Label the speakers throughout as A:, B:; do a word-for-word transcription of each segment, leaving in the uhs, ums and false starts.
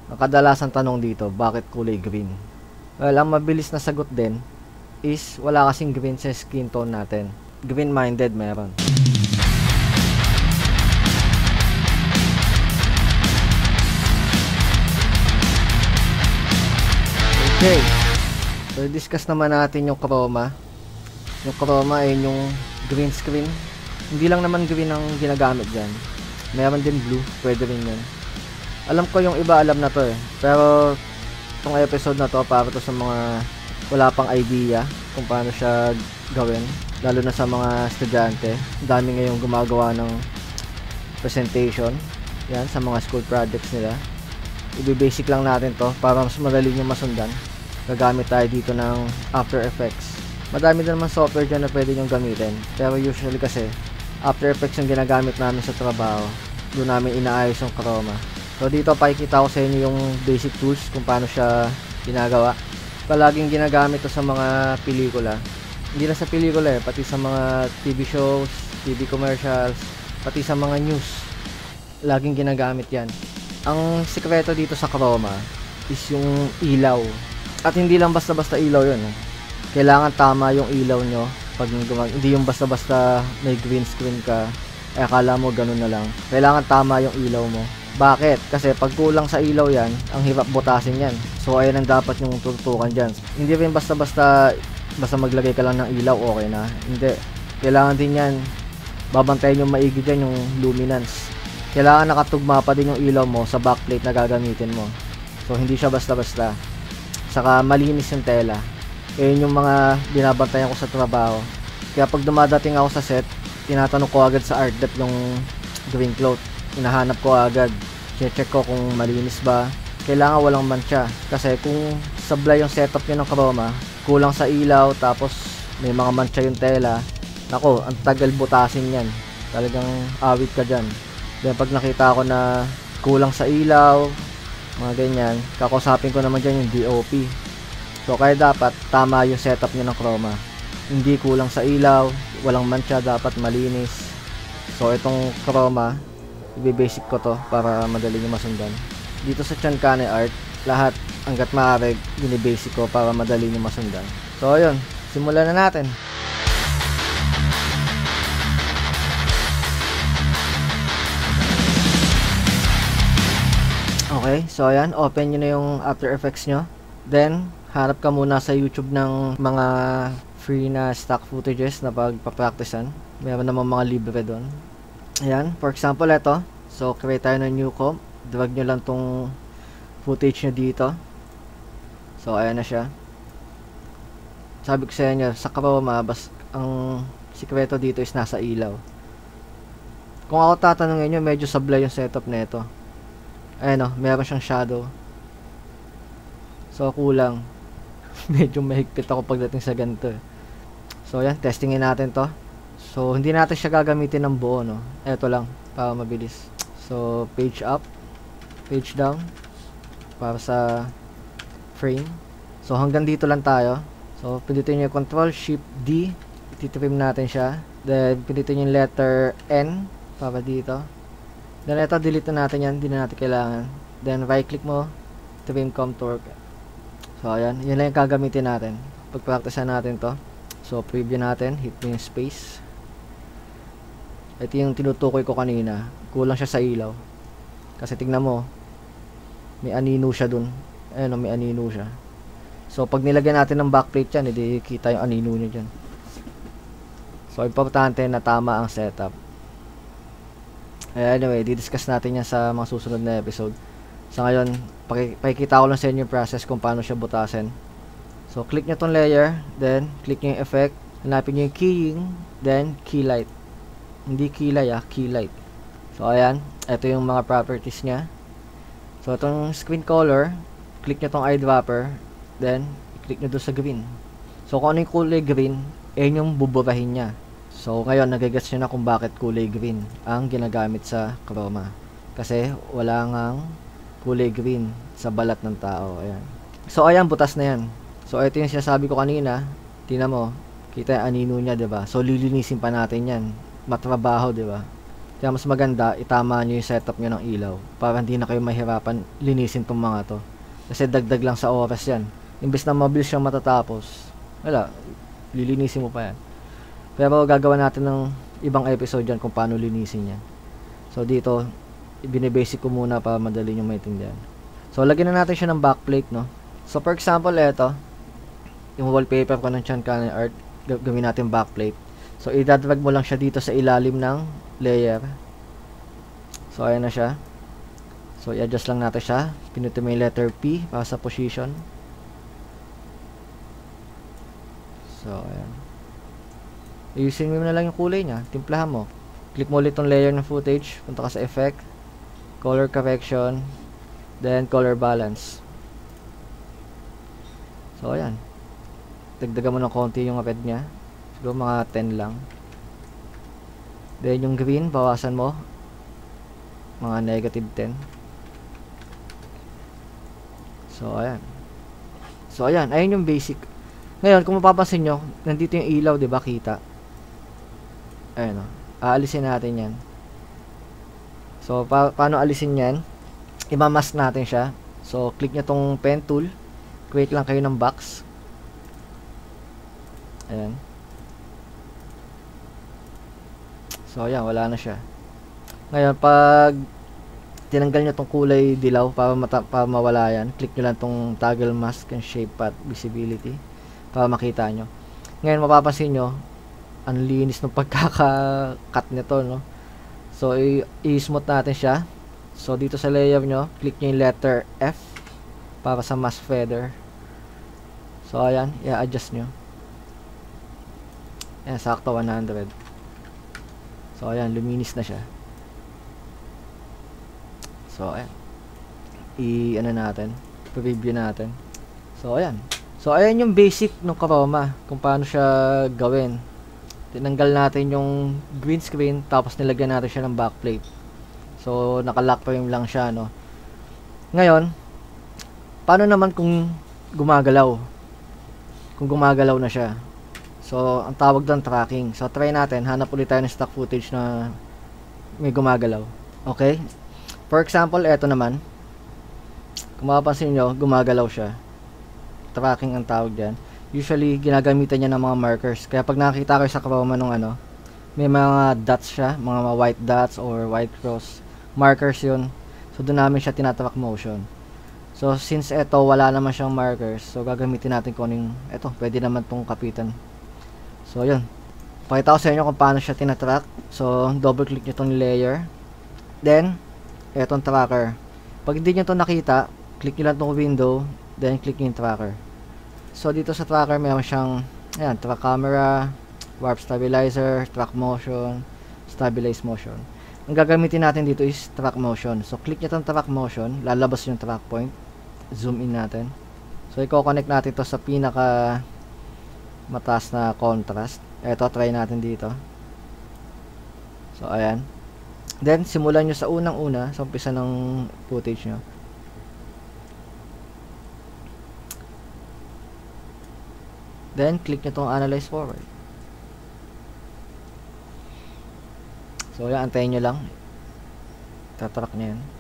A: Ang kadalasan tanong dito, bakit kulay green? Well, ang mabilis na sagot din is wala kasing green sa skin tone natin. Green-minded meron. Okay. So, discuss naman natin yung chroma. Yung chroma ay yung green screen. Hindi lang naman green ang ginagamit dyan. Meron din blue. Pwede rin yun. Alam ko yung iba alam na to eh. Pero itong episode na to para to sa mga wala pang idea kung paano siya gawin. Lalo na sa mga estudyante. Dami ngayong gumagawa ng presentation. Yan, sa mga school projects nila. I-basic lang natin to para mas madali nyo masundan. Gagamit tayo dito ng After Effects. Madami din naman software dyan na pwede nyo gamitin. Pero usually kasi After Effects yung ginagamit namin sa trabaho. Doon namin inaayos yung chroma. So dito pakikita ko sa inyo yung basic tools kung paano siya ginagawa. Palaging ginagamit to sa mga pelikula. Hindi lang sa pelikula eh, pati sa mga T V shows, T V commercials, pati sa mga news. Laging ginagamit yan. Ang sikreto dito sa chroma is yung ilaw. At hindi lang basta-basta ilaw yun. Eh. Kailangan tama yung ilaw nyo. Pag gumag- hindi yung basta-basta may green screen ka, eh akala mo ganun na lang. Kailangan tama yung ilaw mo. Bakit? Kasi pag kulang sa ilaw yan, ang hirap butasin yan. So ayun ang dapat yung tututukan dyan. Hindi rin basta-basta basta maglagay ka lang ng ilaw, okay na. Hindi. Kailangan din yan, babantayan yung maigi dyan yung luminance. Kailangan nakatugma pa din yung ilaw mo sa backplate na gagamitin mo. So hindi siya basta-basta. Saka malinis yung tela. Ayun yung mga binabantayan ko sa trabaho. Kaya pag dumadating ako sa set, tinatanong ko agad sa art dep yung green cloth. Hinahanap ko agad. Check ko kung malinis ba. Kailangan walang mancha. Kasi kung sablay yung setup nyo ng chroma, kulang sa ilaw, tapos may mga mancha yung tela, nako, ang tagal butasin yan. Talagang awit ka dyan. Then pag nakita ko na kulang sa ilaw, mga ganyan, kakausapin ko naman dyan yung D O P. So kaya dapat tama yung setup nyo ng chroma. Hindi kulang sa ilaw, walang mancha, dapat malinis. So itong chroma, i-basic ko to para madali nyo masundan. Dito sa Chankane Art, lahat hanggat maaari bini-basic ko para madali nyo masundan. So ayun, simulan na natin. Okay, so ayan, open nyo na yung After Effects nyo. Then, hanap ka muna sa YouTube ng mga free na stock footages na pagpapracticean. Meron naman mga libre doon. Ayan, for example, ito. So, create tayo ng new comp. Drag nyo lang tong footage nyo dito. So, ayan na siya. Sabi ko sa inyo, sa chroma, bas, ang sikreto dito is nasa ilaw. Kung ako tatanungin nyo, medyo sablay yung setup na ito. Ayan o, meron siyang shadow. So, kulang. Medyo mahigpit ako pagdating sa ganito. So, ayan, testingin natin to. So, hindi natin siya gagamitin ng buo, no? Ito lang, para mabilis. So, page up, page down, para sa frame. So, hanggang dito lang tayo. So, pindutin nyo yung Control Shift D, ititrim natin siya. Then, pindutin nyo yung letter N, para dito. Then, ito, delete na natin yan, hindi na natin kailangan. Then, right click mo, trim contour. So, ayan, yun lang yung gagamitin natin. Pag-practice natin to. So, preview natin, hit mo yung space. Ito yung tinutukoy ko kanina. Kulang siya sa ilaw. Kasi tignan mo, may anino siya dun. Ayan o, may anino siya. So, pag nilagyan natin ng backplate yan, hindi kita yung anino niya dyan. So, importante na tama ang setup. Anyway, didiscuss natin yan sa mga susunod na episode. Sa ngayon, pakikita ko lang sa inyo yung process kung paano siya butasin. So, click nyo tong layer, then, click nyo yung effect, hanapin nyo yung keying, then, key light. Hindi kilay ah, key light. So, ayan. Ito yung mga properties niya. So, itong screen color, click nyo tong eyedropper, then, click nyo doon sa green. So, kung ano yung kulay green, eh yung buburahin niya. So, ngayon, nagigets nyo na kung bakit kulay green ang ginagamit sa chroma. Kasi, wala ngang kulay green sa balat ng tao. Ayan. So, ayan, butas na yan. So, ito yung sinasabi ko kanina. Tingnan mo, kita yung anino niya, diba? So, lilinisin pa natin yan. Matrabaho, diba? Kaya mas maganda, itama nyo yung setup nyo ng ilaw para hindi na kayo mahirapan linisin tong mga to. Kasi dagdag lang sa oras yan. Imbes na mabilis siyang matatapos, wala, lilinisin mo pa yan. Pero gagawa natin ng ibang episode yan kung paano linisin yan. So dito, binibasic ko muna para madali nyo maintindihan. So lagyan na natin siya ng backplate, no? So for example, eto, yung wallpaper ko ng Chan Canyon Art, gawin natin backplate. So idadrag mo lang siya dito sa ilalim ng layer. So ayan na siya. So i-adjust lang natin siya. Pinutin mo yung letter P para sa position. So ayan. Ayusin mo na lang yung kulay niya. Timplahan mo. Click mo ulit tong layer ng footage. Punta ka sa effect, color correction, then color balance. So ayan. Dagdagan mo ng konti yung red niya. Siguro mga ten lang. Then yung green, bawasan mo. Mga negative ten. So ayan. So ayan, ayun yung basic. Ngayon, kung mapapansin nyo, nandito yung ilaw, 'di ba, kita? Ayun, oh. Aalisin natin 'yan. So pa paano alisin 'yan? I-mask natin siya. So click niyo tong pen tool. Create lang kayo ng box. Ayan. So ayan, wala na siya. Ngayon, pag tinanggal nyo tong kulay dilaw para, mata para mawala yan, click nyo lang tong toggle mask and shape path visibility para makita nyo. Ngayon, mapapansin nyo, ang linis ng pagkaka-cut nito, no? So, i-smooth natin siya. So, dito sa layer nyo, click nyo yung letter F para sa mask feather. So, ayan, i-adjust nyo. Ayan, sakto one hundred. So, ayan, luminis na siya. So, ayan. I-ano natin. Preview natin. So, ayan. So, ayan yung basic ng Chroma. Kung paano siya gawin. Tinanggal natin yung green screen. Tapos, nilagyan natin siya ng backplate. So, naka-lock frame lang siya, no? Ngayon, paano naman kung gumagalaw? Kung gumagalaw na siya. So, ang tawag doon tracking. So, try natin. Hanap ulit tayo ng stock footage na may gumagalaw. Okay? For example, eto naman. Kung mapapansin nyo, gumagalaw siya. Tracking ang tawag dyan. Usually, ginagamitan niya ng mga markers. Kaya pag nakakita kayo sa Chroma nung ano, may mga dots siya, mga white dots or white cross. Markers yun. So, doon namin siya tinatrack motion. So, since eto, wala naman siyang markers. So, gagamitin natin kung yung, eto, pwede naman tong kapitan. So, yun. Pakita ko sa inyo kung paano siya tinatrack. So, double click nyo tong layer. Then, etong tracker. Pag hindi nyo ito nakita, click nyo lang itong window, then click nyo yung tracker. So, dito sa tracker, mayroon siyang, ayan, track camera, warp stabilizer, track motion, stabilize motion. Ang gagamitin natin dito is track motion. So, click nyo itong track motion, lalabas yung track point. Zoom in natin. So, i-connect natin ito sa pinaka mataas na contrast. Ito, try natin dito. So, ayan. Then, simulan nyo sa unang-una, sa umpisa ng footage nyo. Then, click nyo itong Analyze Forward. So, yan, antayin nyo lang. Tatrack nyo yan.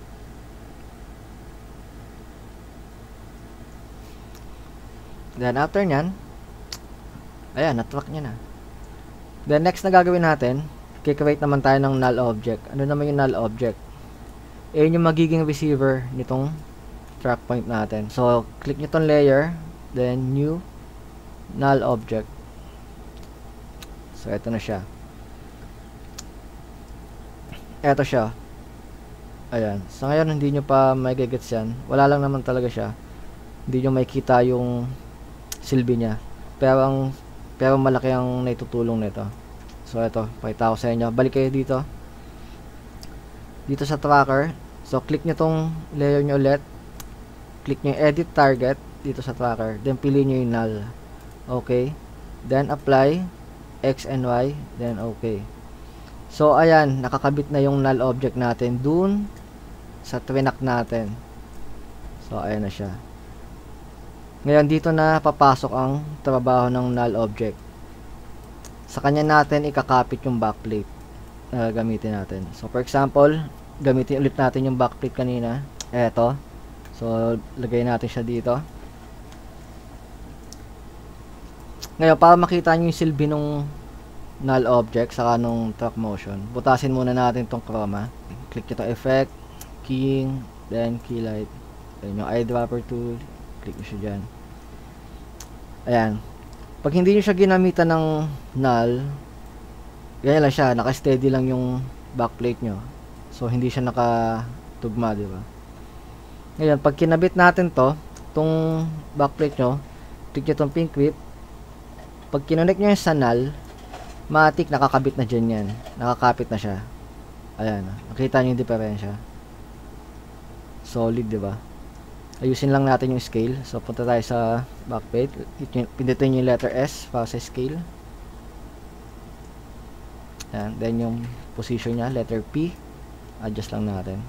A: Then, after nyan, ayan, natrack nyo na. Then, next na gagawin natin, kikreate naman tayo ng null object. Ano naman yung null object? Eh, yung magiging receiver nitong track point natin. So, click nyo itong layer, then new, null object. So, ito na siya. Ito siya. Ayan. So, ngayon, hindi nyo pa magigets yan. Wala lang naman talaga siya. Hindi nyo makikita yung silbi niya. Pero, ang, pero malaki ang naitutulong nito. So, ito, pakita ko sa inyo. Balik kayo dito. Dito sa tracker. So, click nyo tong layer nyo ulit. Click nyo yung edit target dito sa tracker. Then, piliin nyo yung null. Okay. Then, apply. X and Y. Then, okay. So, ayan. Nakakabit na yung null object natin dun sa trinak natin. So, ayan na siya. Ngayon, dito na papasok ang trabaho ng null object. Sa kanya natin ikakapit yung backplate. na gamitin natin. So for example, gamitin ulit natin yung backplate kanina. Eto. So lagay natin siya dito. Ngayon, para makita nyo yung silbi nung null object saka nung track motion, butasin muna natin tong chroma. Click nyo itong effect, keying, then key light. Then yung eyedropper tool, click nyo siya dyan. Ayan. Pag hindi nyo siya ginamitan ng null, ganyan lang siya, naka-steady lang yung backplate nyo. So hindi siya nakatugma, di ba? Ngayon, pag kinabit natin to, tong backplate nyo, click nyo tong pink whip. Pag kinonect nyo yung sa null, matik nakakabit na dyan yan. Nakakapit na siya. Ayan. Nakita nyo yung diferensya. Solid, di ba? Ayusin lang natin yung scale. So, punta tayo sa backplate. Pindutin yung letter S para sa scale. Ayan. Then, yung position nya, letter P. Adjust lang natin.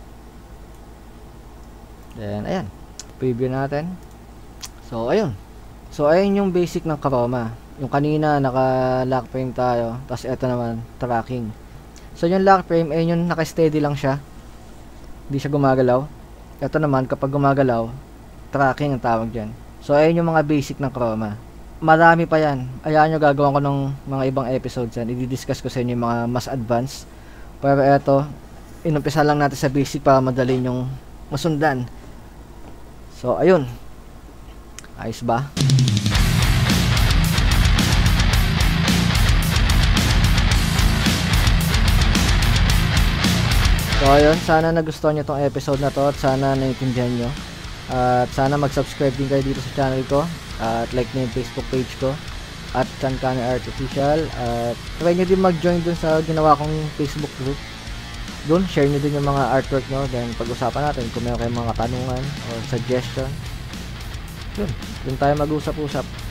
A: Then, ayan. Preview natin. So, ayun. So, ayun yung basic ng chroma. Yung kanina, naka-lock frame tayo. Tapos, ito naman, tracking. So, yung lock frame, ayun yung naka-steady lang siya. Hindi siya gumagalaw. Ito naman, kapag gumagalaw, tracking ang tawag dyan. So, ayun yung mga basic ng chroma. Marami pa yan. Ayaan nyo, gagawin ko ng mga ibang episodes yan. I-discuss ko sa inyo yung mga mas advanced. Pero ito, inumpisa lang natin sa basic para madali yung masundan. So, ayun. Ayos ba? So ayun, sana nagustuhan nyo tong episode na to at sana naiintindihan nyo. At sana mag-subscribe din kayo dito sa channel ko. At like nyo yung Facebook page ko. At Chankane Artificial. At try nyo din mag-join dun sa ginawa kong Facebook group. Dun, share nyo din yung mga artwork nyo. Then pag-usapan natin kung meron kayong mga tanungan o suggestion. Dun, dun tayo mag-usap-usap.